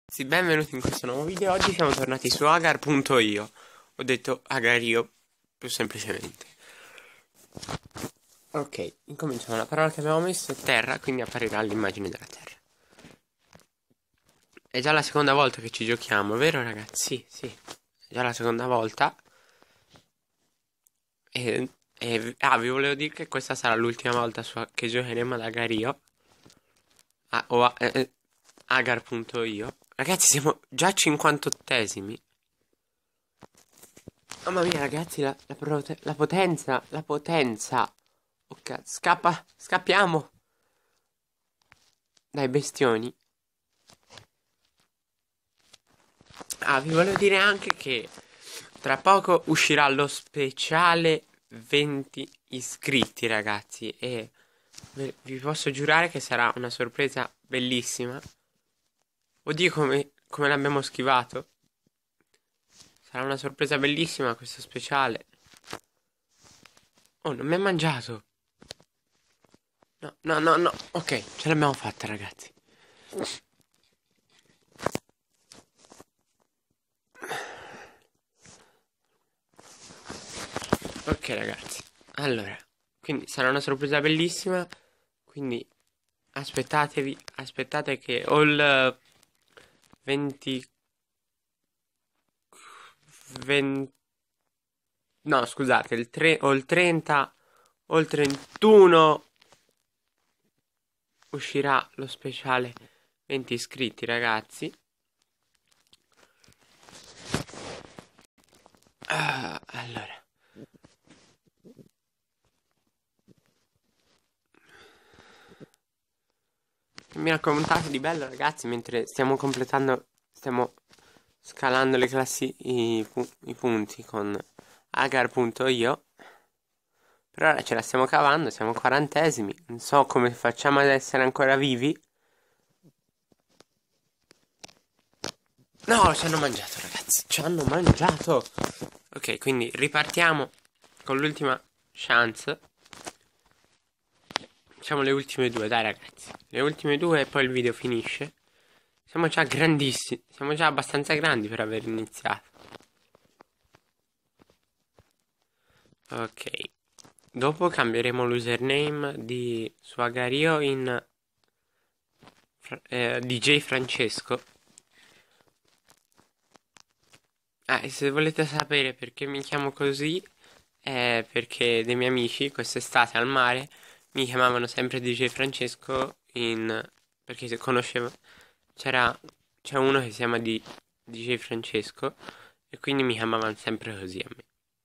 Sì, benvenuti in questo nuovo video. Oggi siamo tornati su agar.io. Ho detto agario più semplicemente. Ok, incominciamo. La parola che abbiamo messo è terra, quindi apparirà l'immagine della terra. È già la seconda volta che ci giochiamo, vero ragazzi? Sì, è già la seconda volta. Vi volevo dire che questa sarà l'ultima volta che giocheremo ad agario. Agar.io. Ragazzi, siamo già 58esimi. Mamma mia, ragazzi, la potenza, la potenza. Ok, scappiamo dai bestioni. Vi volevo dire anche che tra poco uscirà lo speciale 20 iscritti, ragazzi, e vi posso giurare che sarà una sorpresa bellissima. Oddio, come l'abbiamo schivato. Sarà una sorpresa bellissima questo speciale. Oh, non mi ha mangiato. No, no, no, no. Ok, ce l'abbiamo fatta, ragazzi. Ok, ragazzi. Allora, quindi sarà una sorpresa bellissima. Quindi aspettate che ho il 20, 20 no, scusate, il 3 o il 30 o il 31 uscirà lo speciale 20 iscritti, ragazzi. Allora. Mi raccontate di bello, ragazzi, mentre stiamo scalando le classi, i punti con agar.io. Per ora ce la stiamo cavando, siamo 40esimi. Non so come facciamo ad essere ancora vivi. No, ci hanno mangiato, ragazzi, ci hanno mangiato. Ok, quindi ripartiamo con l'ultima chance. Facciamo le ultime due, dai ragazzi. Le ultime due e poi il video finisce. Siamo già grandissimi. Siamo già abbastanza grandi per aver iniziato. Ok. Dopo cambieremo l'username di Swagario in DJ Francesco. E se volete sapere perché mi chiamo così, è perché dei miei amici quest'estate al mare mi chiamavano sempre DJ Francesco perché se conoscevo c'è uno che si chiama DJ Francesco e quindi mi chiamavano sempre così a me.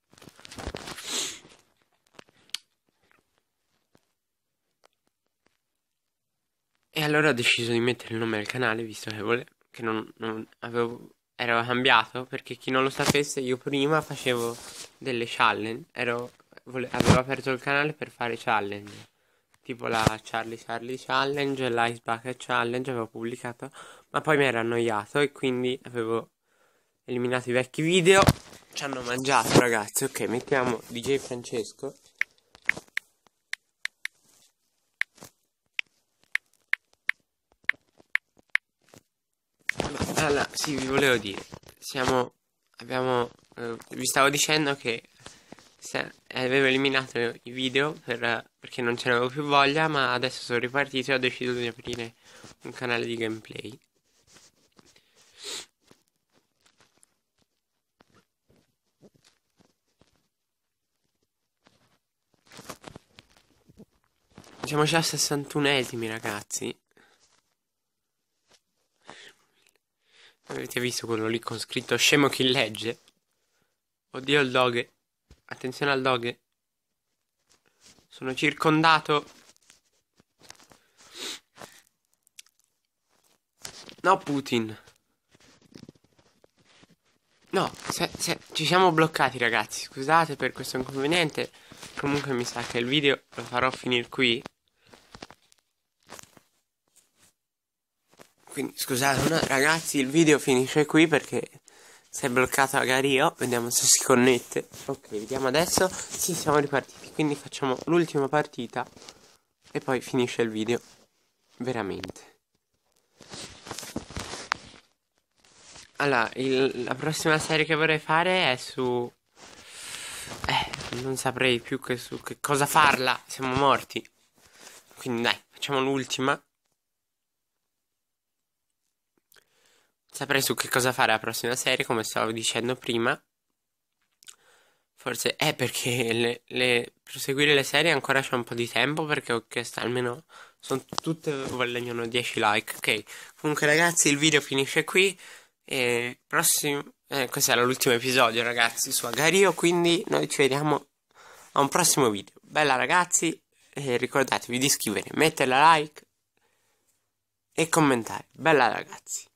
E allora ho deciso di mettere il nome al canale visto che non avevo ero cambiato perché chi non lo sapesse io prima facevo delle challenge, avevo aperto il canale per fare challenge. Tipo la Charlie Challenge, l'Ice Bucket Challenge avevo pubblicato, ma poi mi ero annoiato e quindi avevo eliminato i vecchi video. Ci hanno mangiato, ragazzi. Ok, mettiamo DJ Francesco. Allora, sì, vi volevo dire, vi stavo dicendo che avevo eliminato i video perché non ce n'avevo più voglia, ma adesso sono ripartito e ho deciso di aprire un canale di gameplay. Siamo già a 61esimi, ragazzi. Avete visto quello lì con scritto scemo chi legge? Oddio il dog. Attenzione al dog. Sono circondato. No, Putin. No, ci siamo bloccati, ragazzi. Scusate per questo inconveniente. Comunque mi sa che il video lo farò finire qui. Quindi scusate, ragazzi, il video finisce qui perché si è bloccato Agario. Vediamo se si connette. Ok, vediamo adesso. Sì, siamo ripartiti. Quindi facciamo l'ultima partita e poi finisce il video. Veramente. Allora, la prossima serie che vorrei fare è su... non saprei più su che cosa farla. Siamo morti. Quindi dai, facciamo l'ultima. Saprei su che cosa fare la prossima serie, come stavo dicendo prima. Forse è perché per seguire le serie ancora c'è un po' di tempo, perché ho chiesto almeno... Sono tutte vogliono 10 like. Ok, comunque ragazzi il video finisce qui. E prossimo... questo era l'ultimo episodio ragazzi su Agario, quindi noi ci vediamo a un prossimo video. Bella ragazzi, e ricordatevi di iscrivervi, mettere la like e commentare. Bella ragazzi.